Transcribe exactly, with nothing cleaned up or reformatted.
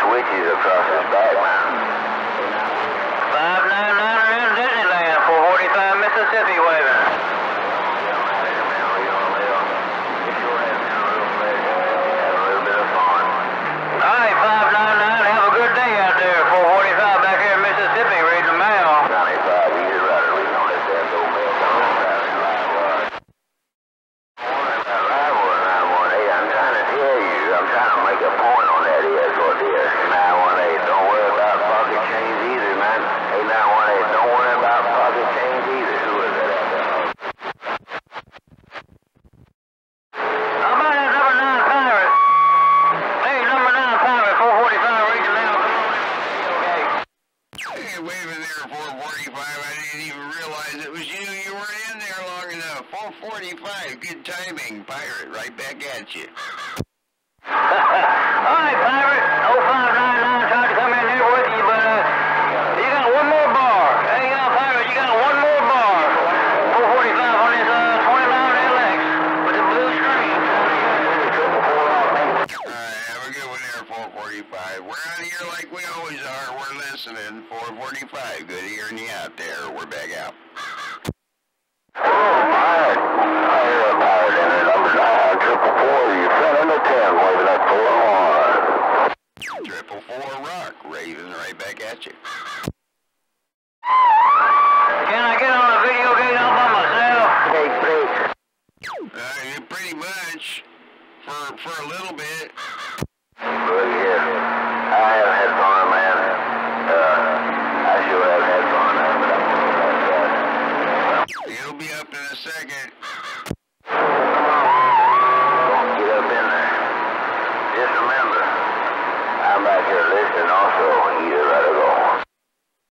switches across his back, man. five nine nine are in Disneyland, four forty-five Mississippi waving. Alright, five nine nine, have a good day out there, four forty-five back here in Mississippi reading the mail. ninety-five, easy rider, we don't let that go, man. Hey, I'm trying to tell you, I'm trying to make a point on that is what it is. nine one eight, don't worry about pocket change either, man. Hey, nine one eight, don't worry about pocket change either. Who is that? How about that number nine pirate? Hey, number nine pirate, four forty-five reading the mail, come on in. Okay. Hey, waving there, four forty-five. I didn't even realize it was you. You weren't in there long enough. four forty-five, good timing. Pirate, right back at you. Alright, pirate, oh five nine nine tried to come in here with you, but uh, you got one more bar. Hey, uh, pirate, you got one more bar. four forty-five on this uh, twenty-nine L X with the blue screen. Alright, have a good one there, four forty-five. We're out of here like we always are. We're listening. four forty-five, good hearing you out there. We're back out. Triple four rock, Raven, right back at you. Can I get on a video game all by myself? Hey, please. Uh, yeah, pretty much. For for a little bit. Well, yeah. I have had fun, man. Uh, I sure have had fun, man, but I'm going to It'll be up in a second. get up in there. Just remember, I'm back here listening also.